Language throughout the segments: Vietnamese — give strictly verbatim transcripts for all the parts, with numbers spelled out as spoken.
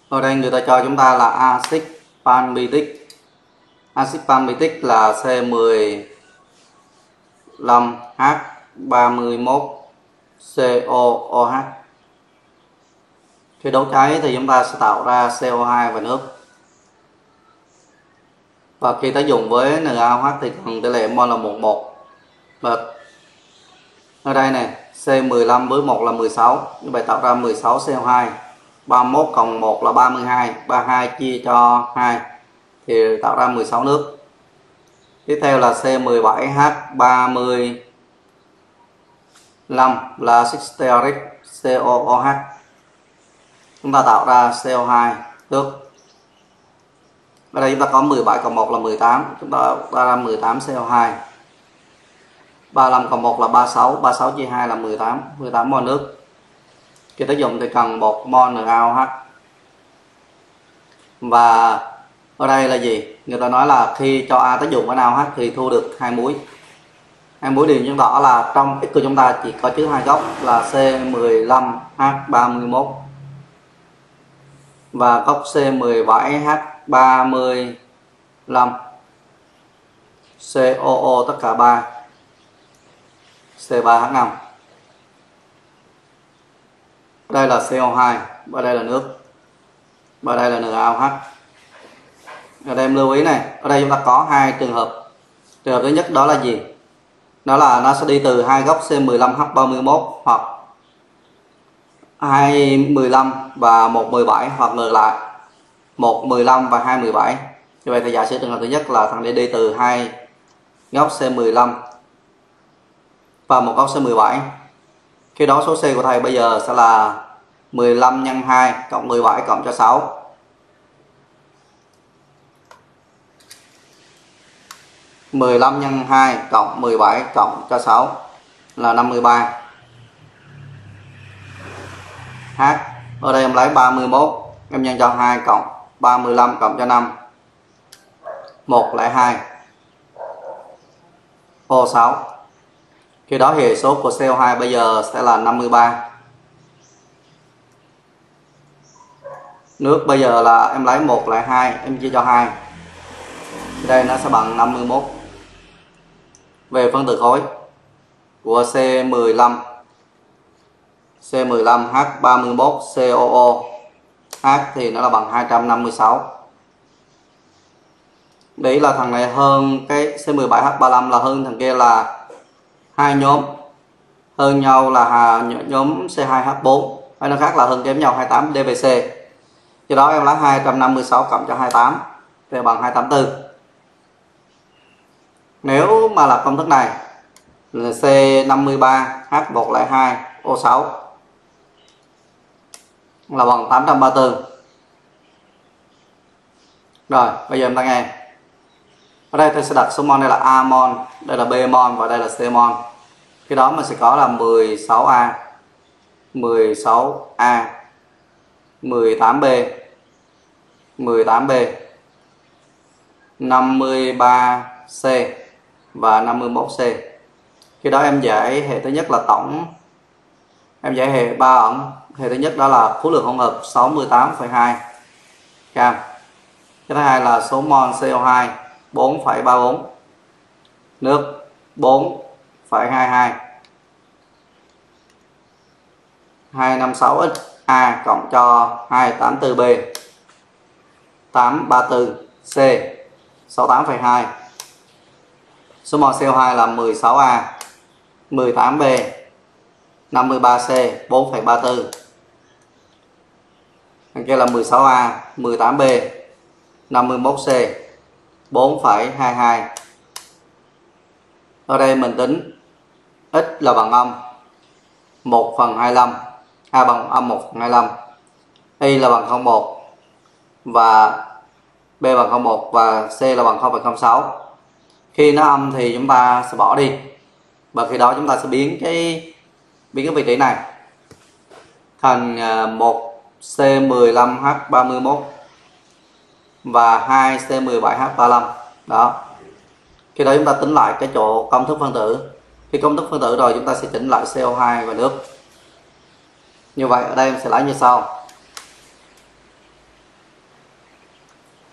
Ở đây người ta cho chúng ta là axit palmitic. Axit palmitic là C mười lăm H ba mươi mốt C O O H. Khi đốt cháy thì chúng ta sẽ tạo ra C O hai và nước. Và khi ta dùng với N A O H thì cần tỷ lệ mol là một một. Và ở đây này, C mười lăm với một là mười sáu, như vậy tạo ra mười sáu C O hai. ba mươi mốt cộng một là ba mươi hai, ba mươi hai chia cho hai thì tạo ra mười sáu nước. Tiếp theo là C mười bảy H ba mươi lăm là axit stearic C O O H. Chúng ta tạo ra C O hai nước. Ở đây chúng ta có mười bảy cộng một là mười tám, chúng ta tạo ra mười tám C O hai. ba mươi lăm cộng một là ba mươi sáu, ba mươi sáu chia hai là mười tám, mười tám mol nước. Khi ta dùng thì cần một mol N A O H. Và ở đây là gì? Người ta nói là khi cho A tác dụng với N A O H thì thu được hai muối. Hai muối đều chứng tỏ là trong X của chúng ta chỉ có chứa hai góc là C mười lăm H ba mươi mốt và góc C mười bảy H ba mươi lăm. C O O tất cả ba. C ba H năm. Đây là C O hai, và đây là nước, và đây là N A O H. Ở đây em lưu ý này, ở đây chúng ta có hai trường hợp. Trường hợp thứ nhất đó là gì? Đó là nó sẽ đi từ hai góc C mười lăm H ba mươi mốt hoặc hai mười lăm và một mười bảy, hoặc ngược lại một mười lăm và hai mười bảy. Như vậy thì giả sử trường hợp thứ nhất là thằng D đi từ hai góc C mười lăm và một góc C mười bảy. Khi đó số C của thầy bây giờ sẽ là mười lăm nhân hai cộng mười bảy cộng cho sáu. mười lăm nhân hai cộng mười bảy cộng cho sáu là năm mươi ba. H ở đây em lấy ba mươi mốt, em nhân cho hai cộng ba mươi lăm cộng cho năm. một không hai. O sáu. Khi đó hệ số của C O hai bây giờ sẽ là năm mươi ba. Nước bây giờ là em lấy một không hai, em chia cho hai. Đây nó sẽ bằng năm mươi mốt. Về phân tử khối của C mười lăm, C mười lăm H ba mươi mốt C O O H thì nó là bằng hai trăm năm mươi sáu. Đấy là thằng này hơn cái C mười bảy H ba mươi lăm là hơn thằng kia là hai nhóm. Hơn nhau là nhóm C hai H bốn, hay nó khác là hơn kém nhau hai mươi tám D V C. Do đó em lấy hai trăm năm mươi sáu cộng cho hai mươi tám thì bằng hai trăm tám mươi tư. Nếu mà là công thức này là C năm mươi ba H một không hai O sáu là bằng tám trăm ba mươi tư. Rồi, bây giờ em ta nghe. Ở đây tôi sẽ đặt số mol, đây là A mol, đây là B mol và đây là C mol. Khi đó mình sẽ có là mười sáu A, mười sáu A, mười tám B, mười tám B, năm mươi ba C và năm mươi mốt C. Khi đó em giải hệ thứ nhất là tổng, em giải hệ ba ẩn. Hệ thứ nhất đó là khối lượng hỗn hợp sáu mươi tám phẩy hai gam. Cái thứ hai là số mol C O hai bốn phẩy ba mươi bốn, nước bốn phẩy hai mươi hai, hai trăm năm mươi sáu x A cộng cho hai trăm tám mươi tư B, tám trăm ba mươi tư C, sáu mươi tám phẩy hai. Số mol C O hai là mười sáu A, mười tám B, năm mươi ba C, bốn phẩy ba mươi tư. Đằng kia là mười sáu A, mười tám B, năm mươi mốt C, bốn phẩy hai mươi hai. Ở đây mình tính x là bằng âm một phần hai mươi lăm, A bằng âm một phần hai mươi lăm, Y là bằng không phẩy một và B bằng không phẩy một và C là bằng không phẩy không sáu. Khi nó âm thì chúng ta sẽ bỏ đi, và khi đó chúng ta sẽ biến cái biến cái vị trí này thành một C mười lăm H ba mươi mốt và hai C mười bảy H ba mươi lăm. Đó. Khi đó chúng ta tính lại cái chỗ công thức phân tử. Khi công thức phân tử rồi chúng ta sẽ chỉnh lại C O hai và nước. Như vậy ở đây em sẽ lấy như sau.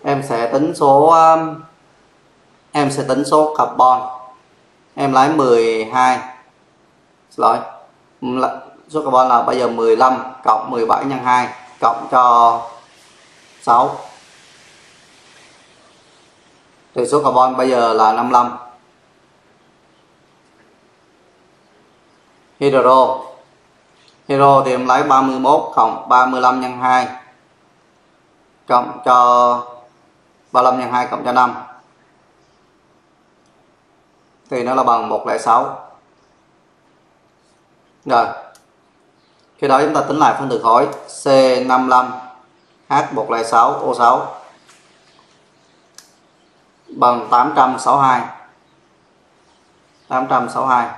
em sẽ tính số um, em sẽ tính số carbon. Em lấy mười hai, xin lỗi, số carbon là bây giờ mười lăm cộng mười bảy nhân hai cộng cho sáu, thì số carbon bây giờ là năm mươi lăm. Hydro Hydro thì em lấy ba mươi mốt cộng ba mươi lăm nhân hai cộng cho ba mươi lăm nhân hai cộng cho năm, thì nó là bằng một không sáu. Rồi khi đó chúng ta tính lại phân tử khối C năm mươi lăm H một không sáu O sáu bằng tám trăm sáu mươi hai. tám trăm sáu mươi hai.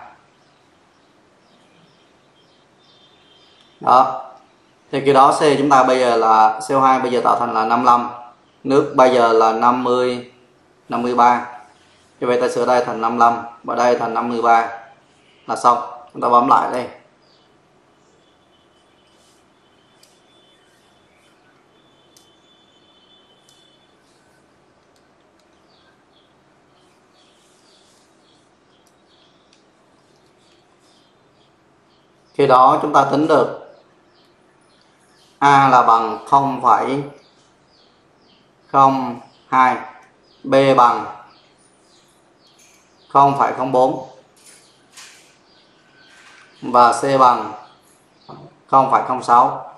Đó. Thì khi đó C chúng ta bây giờ là C O hai bây giờ tạo thành là năm mươi lăm, nước bây giờ là năm mươi, năm mươi ba. Như vậy ta sửa đây thành năm mươi lăm và đây thành năm mươi ba là xong. Chúng ta bấm lại đây. Khi đó chúng ta tính được A là bằng không phẩy không hai, B bằng không phẩy không bốn và C bằng không phẩy không sáu.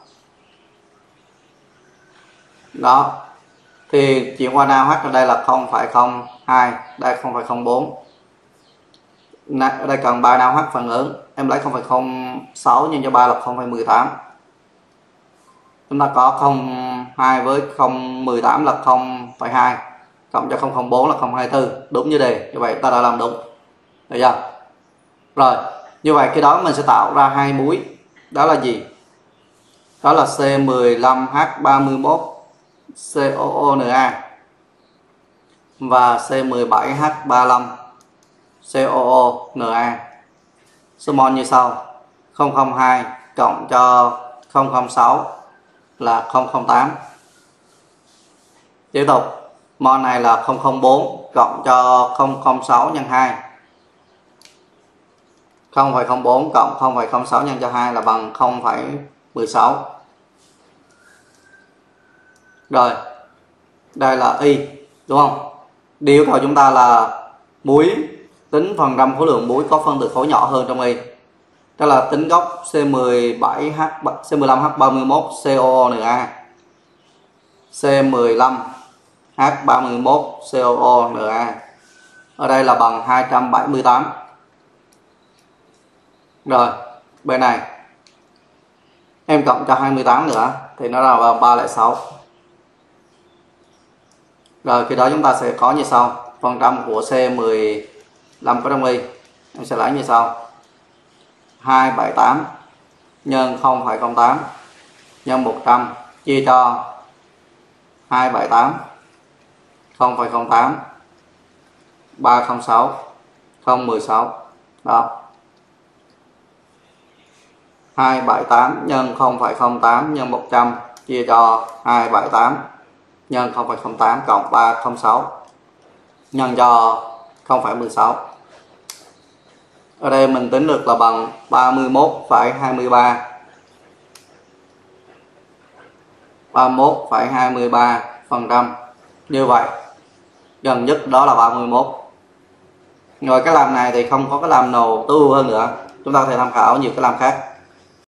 Đó. Thì chuyển qua NaOH ở đây là không phẩy không hai, đây không phẩy không bốn. Ở đây cần ba NaOH phần ứng. Em lấy không phẩy không sáu nhân cho ba là không phẩy mười tám. Chúng ta có không phẩy hai với không phẩy mười tám là không phẩy hai cộng cho không phẩy không bốn là không phẩy hai mươi tư, đúng như đề. Như vậy ta đã làm đúng. Được chưa? Rồi, như vậy khi đó mình sẽ tạo ra hai muối. Đó là gì? Đó là C mười lăm H ba mươi mốt C O O N A và C mười bảy H ba mươi lăm C O O N A. Số mol như sau: không không hai cộng cho không không sáu là không không tám. Tiếp tục, mol này là không không bốn cộng cho không không sáu nhân hai. không phẩy không bốn cộng không phẩy không sáu nhân cho hai là bằng không phẩy mười sáu. Rồi, đây là Y, đúng không? Điều yêu cầu chúng ta là muối, tính phần trăm khối lượng muối có phân tử khối nhỏ hơn trong Y. Đó là tính gốc C mười bảy H C mười lăm H ba mươi mốt C O O N A, C mười lăm H ba mươi mốt C O O N A. Ở đây là bằng hai trăm bảy mươi tám. Rồi, bên này em cộng cho hai mươi tám nữa thì nó là bằng ba không sáu. Rồi khi đó chúng ta sẽ có như sau: phần trăm của C mười lăm có trong Y em sẽ lấy như sau: hai trăm bảy mươi tám nhân không phẩy không tám nhân một trăm chia cho hai trăm bảy mươi tám, không phẩy không tám, ba không sáu, không một sáu. Đó. hai trăm bảy mươi tám nhân không phẩy không tám nhân một trăm chia cho hai trăm bảy mươi tám nhân không phẩy không tám cộng ba không sáu nhân cho không phẩy mười sáu. Ở đây mình tính được là bằng ba mươi mốt phẩy hai mươi ba. ba mươi mốt phẩy hai mươi ba phần trăm. Như vậy gần nhất đó là ba mươi mốt. Rồi cái làm này thì không có cái làm nào tối ưu hơn nữa. Chúng ta có thể tham khảo nhiều cái làm khác.